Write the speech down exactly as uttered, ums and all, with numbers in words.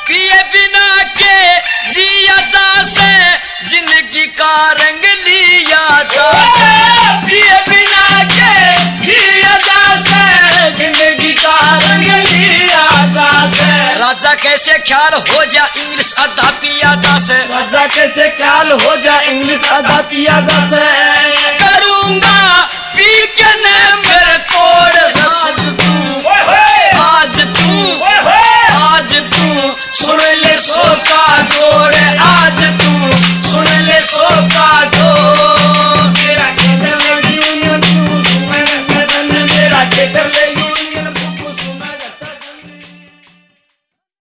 पिए बिना के जिया जासे जिंदगी का रंग लिया जासे पिए बिना के जिया जासे जिंदगी का रंग लिया जासे राजा कैसे ख्याल हो जा इंग्लिश आधा पिया जासे राजा कैसे ख्याल हो जा इंग्लिश आधा पिया जासे